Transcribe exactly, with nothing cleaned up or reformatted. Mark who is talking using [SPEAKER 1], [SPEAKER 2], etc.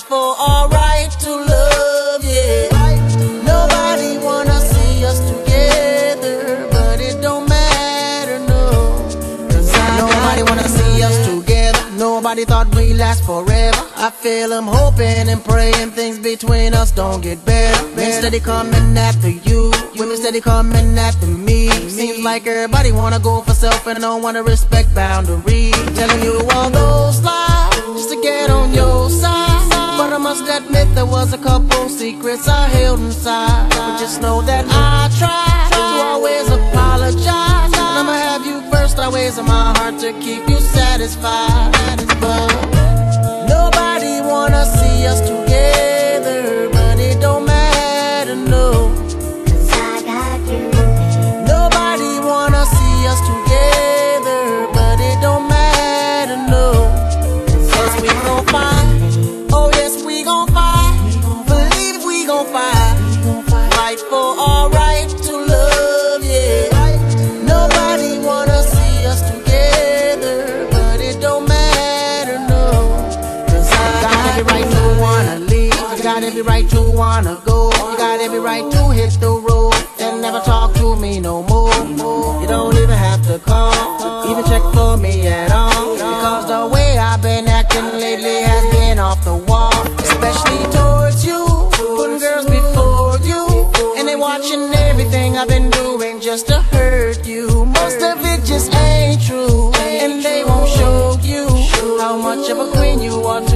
[SPEAKER 1] for our right to love, yeah. Nobody wanna see us together, but it don't matter, no. Cause I Nobody wanna see us together. Nobody thought we'd last forever. I feel I'm hoping and praying things between us don't get better. Men steady coming after you, women steady coming after me. Seems like everybody wanna go for self and don't wanna respect boundaries. Telling you all those lies just to get on your side, but I must admit there was a couple secrets I held inside. But just know that I try to always apologize, and I'ma have you first always in my heart to keep you satisfied. But nobody wanna see us together, but it don't matter, no. Cause I got you. Nobody wanna see us together, but it don't matter, no. Cause we gon' fight, oh yes we gon' fight. Believe we gon' fight, fight for our right to love, yeah. Nobody wanna see us together, but it don't matter, no. Cause I got every right to wanna leave, you got every right to wanna go, you got every right to hit the road and never talk to me no more. You don't even have to call, even check for me at all, because the way I've been acting lately has been off the wall. Especially towards you, putting girls before you, and they watching everything I've been doing just to hurt you. Most of it just ain't true, and they won't show you how much of a queen you are